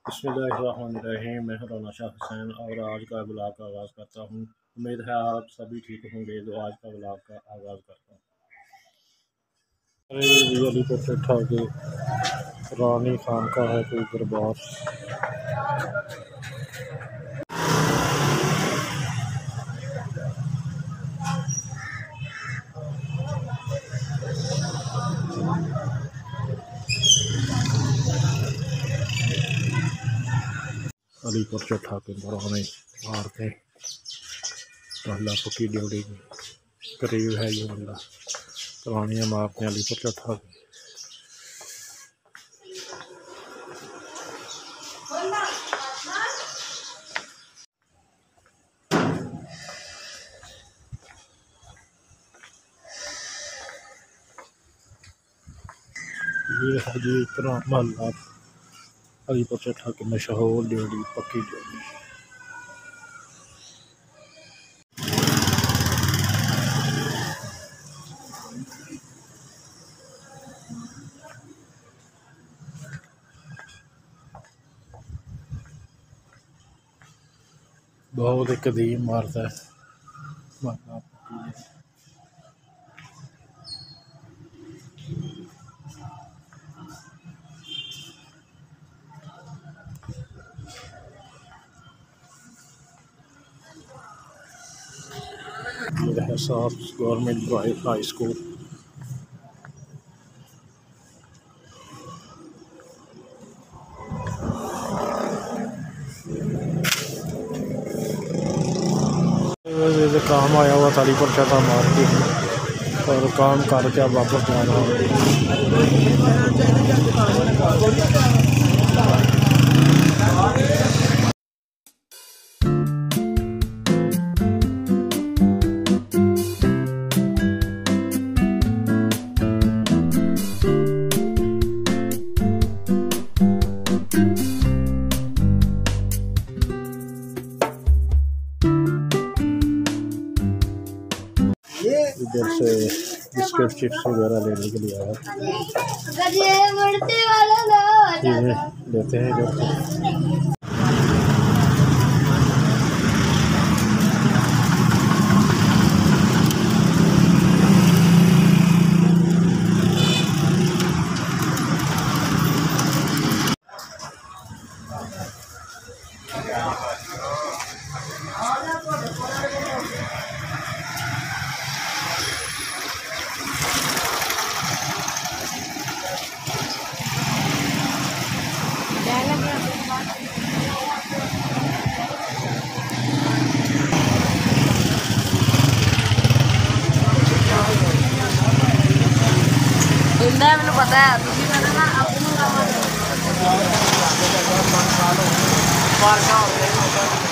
बिस्मिल्लाहिर्रहमानिर्रहीम। मैं राना शाह हुसैन और आज का ब्लॉग का आगाज़ करता हूँ। उम्मीद है आप सभी ठीक होंगे। तो आज का ब्लॉग का आगाज़ करता हूँ। अली को बैठा के रानी खान का है कोई दरबार। अलीपुर चट्ठा के पुराने मारते पहला पक्की ड्यूटी करीब है ये बंदा। पुरानी इमारतें अलीपुर चट्ठा की। ये है जी पुराना महल्ला अलीपुर चट्ठा की मशहूर ड्यूटी पक्की ड्यूटी। बहुत एक कदीम इमारत है। ये है साफ गवर्नमेंट बॉयज हाई स्कूल। काम आया हुआ था अलीपुर चट्ठा मार्केट और काम करके अब वापस जा रहा हूँ। इधर से बिस्किट चिप्स वगैरह लेने के लिए आया। लेते हैं इधर से। मैंने पता है तुम